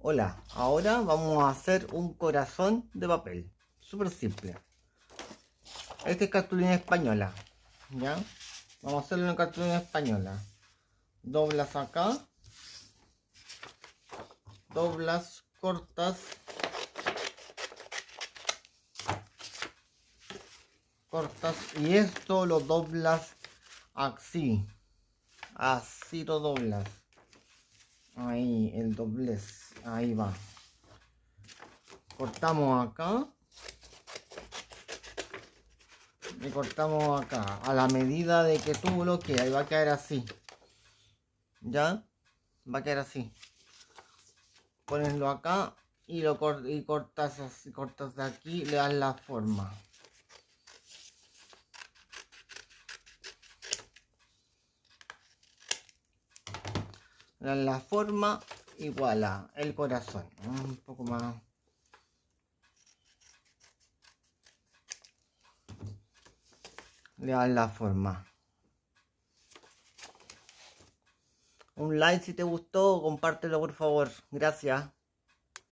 Hola, ahora vamos a hacer un corazón de papel. Súper simple. Este es cartulina española. ¿Ya? Vamos a hacerlo en cartulina española. Doblas acá. Doblas, cortas. Cortas. Y esto lo doblas así. Así lo doblas. Ahí, el doblez. Ahí va. Cortamos acá. Y cortamos acá. A la medida de que tú lo quieras. Y va a quedar así. ¿Ya? Va a quedar así. Poneslo acá. Y lo cortas así. Cortas de aquí. Le das la forma. Le das la forma. Igual a el corazón. Un poco más. Le das la forma. Un like si te gustó, compártelo por favor. Gracias.